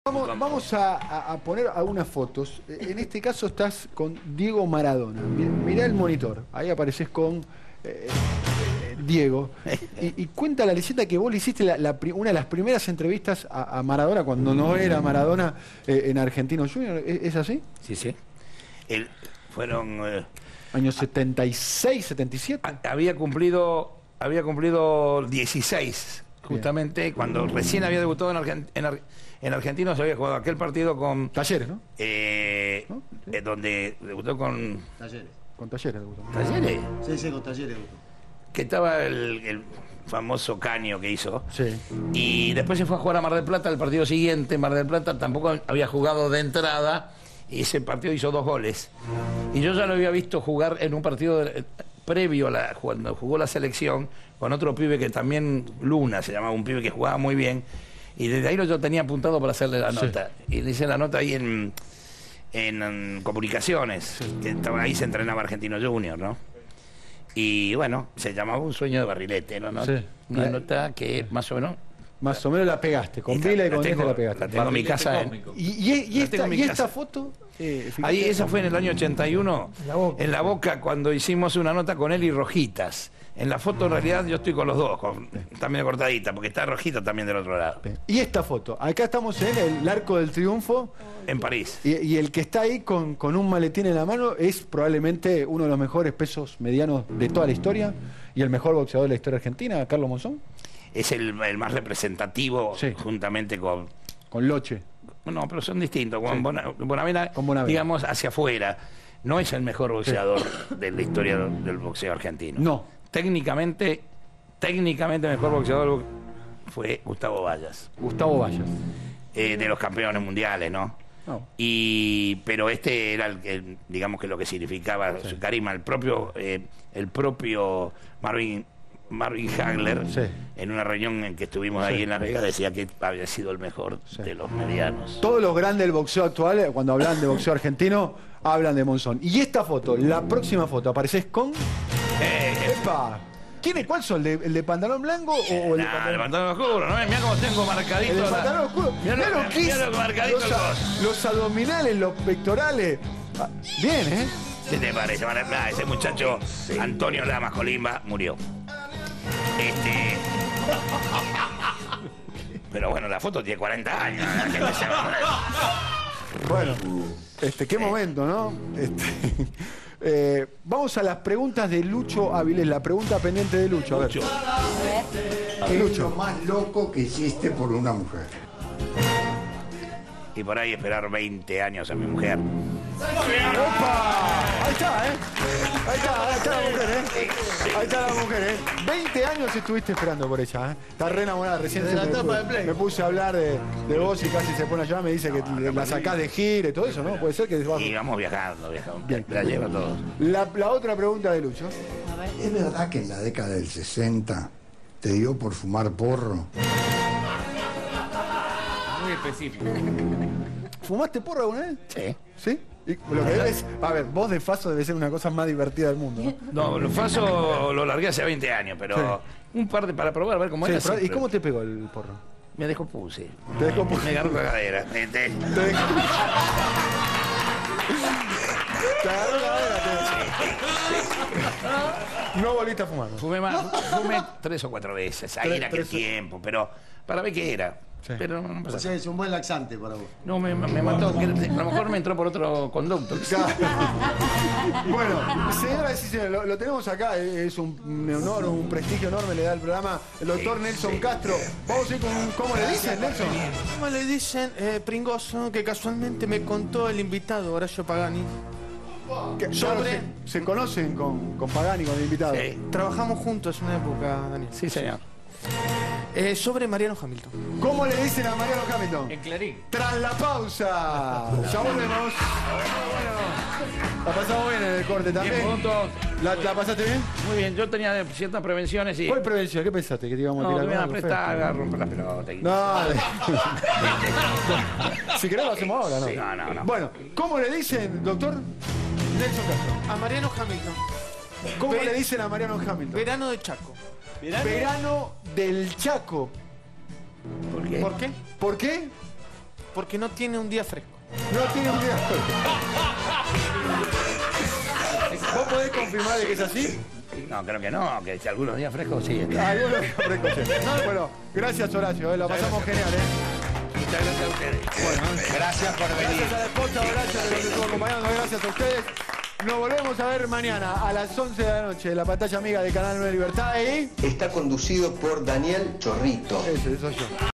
Vamos a poner algunas fotos. En este caso estás con Diego Maradona. Mirá el monitor. Ahí apareces con Diego. Y cuenta la leyenda que vos le hiciste una de las primeras entrevistas a Maradona cuando no era Maradona en Argentinos Juniors. ¿Es así? Sí, sí. Fueron... Años 76, 77. Había cumplido 16, justamente. Bien. Cuando recién había debutado en Argentinos, había jugado aquel partido con... Talleres, ¿no? ¿No? Donde debutó con... Talleres. Con Talleres debutó. ¿Talleres? Sí, con Talleres debutó. Que estaba el famoso caño que hizo. Sí. Y después se fue a jugar a Mar del Plata. El partido siguiente, Mar del Plata, tampoco había jugado de entrada. Y ese partido hizo 2 goles. Y yo ya lo había visto jugar en un partido previo cuando jugó la selección, con otro pibe que también, Luna, se llamaba, un pibe que jugaba muy bien. Y desde ahí yo tenía apuntado para hacerle la nota. Sí. Y le hice la nota ahí en Comunicaciones, sí. Que ahí se entrenaba Argentinos Juniors, ¿no? Y bueno, se llamaba Un sueño de barrilete, ¿no? Sí. Una nota que más o menos... Más o menos la pegaste, con Vila y con este la pegaste. La tengo en mi casa. ¿Y esta foto? Ahí, esa fue en el año 81, en La Boca, cuando hicimos una nota con él y Rojitas. En la foto, en realidad, yo estoy con los dos, está medio cortadita, porque está Rojita también del otro lado. ¿Y esta foto? Acá estamos en el Arco del Triunfo. En París. Y el que está ahí con un maletín en la mano es probablemente uno de los mejores pesos medianos de toda la historia y el mejor boxeador de la historia argentina, Carlos Monzón. Es el más representativo, sí. Juntamente con Loche. No, pero son distintos. Con sí. Bonavena, digamos, hacia afuera. No es el mejor boxeador de la historia del boxeo argentino. No. Técnicamente el mejor boxeador fue Gustavo Vallas. Gustavo Vallas. De los campeones mundiales, ¿no? No. Pero este era digamos que lo que significaba su carisma. El propio Marvin Hagler, sí. En una reunión en que estuvimos ahí en Las Vegas, decía que había sido el mejor de los medianos. Todos los grandes del boxeo actual, cuando hablan de boxeo argentino, hablan de Monzón. Y esta foto, la próxima foto, ¿apareces con? ¡Epa! ¿Cuál son? ¿El de pantalón blanco o el de pantalón oscuro? ¿No? Mirá cómo tengo marcadito. El de pantalón oscuro. Mirá lo marcadito los abdominales, los pectorales. Bien, ¿eh? ¿Qué te parece? Ese muchacho, sí. Antonio Lamas Colimba, murió. Pero bueno, la foto tiene 40 años. Bueno, qué momento, ¿no? Vamos a las preguntas de Lucho Avilés. La pregunta pendiente de Lucho. A ver. ¿Qué es lo más loco que hiciste por una mujer? Y por ahí esperar 20 años a mi mujer. ¡Opa! Ahí está, ¿eh? Ahí está la mujer, ¿eh? Ahí está la mujer, ¿eh? 20 años estuviste esperando por ella, ¿eh? Está re enamorada. Recién me puse a hablar de vos y casi se pone a llorar. Me dice que la sacás de gira y todo eso, ¿no? Puede ser que... Y vamos viajando. Bien. La lleva todo. La otra pregunta de Lucho. ¿Es verdad que en la década del 60 te dio por fumar porro? Muy específico. ¿Fumaste porro alguna vez? Sí. ¿Sí? Y lo que debes, a ver, vos de Faso debe ser una cosa más divertida del mundo, ¿no? No, el Faso lo largué hace 20 años, pero sí. Un par para probar, a ver cómo era. ¿Y cómo te pegó el porro? Me dejó puse. ¿Te dejó puse? Me agarró la cadera. ¿Te agarró la cadera? No volviste a fumar, ¿no? Fumé 3 o 4 veces, ahí en aquel tiempo, pero para ver qué era. Sí. Pero no pasa. O sea, es un buen laxante para vos. No, me mató. A lo mejor me entró por otro conducto. Bueno, señoras y señores, lo tenemos acá. Es un honor, un prestigio enorme le da el programa el doctor Nelson Castro. Vamos a ir con ¿cómo le dicen, Nelson? ¿Cómo le dicen? Pringoso, que casualmente me contó el invitado, Horacio Pagani. ¿Se conocen con Pagani, con el invitado? Sí. Trabajamos juntos en una época, Daniel. Sí, señor. Sobre Mariano Hamilton. ¿Cómo le dicen a Mariano Hamilton? En Clarín. Tras la pausa. Ya volvemos. La pasamos bien en el corte también. 10 minutos. ¿La pasaste bien? Muy bien, yo tenía ciertas prevenciones y... ¿Cuál prevención? ¿Qué pensaste? ¿Que te íbamos a tirar? No, me iban a prestar, a romper la pelota. No, si querés lo hacemos ahora, ¿no? Sí, no. Bueno, ¿cómo le dicen, doctor Nelson Castro? A Mariano Hamilton. ¿Cómo le dicen a Mariano Hamilton? Verano de Chaco. Verano del Chaco. ¿Por qué? ¿Por qué? ¿Por qué? porque no tiene un día fresco. No tiene un día fresco. ¿Vos podés confirmar de que es así? No, creo que no, que algunos días frescos sí. Algunos días frescos sí. Bueno, gracias Horacio, la pasamos genial, Muchas gracias a ustedes. Bueno, Gracias por venir. gracias a la esposa, gracias a los que estuvo acompañando, gracias a ustedes. Nos volvemos a ver mañana a las 11 de la noche en la pantalla amiga de Canal 9 Libertad y... Está conducido por Daniel Chorrito. Ese soy yo.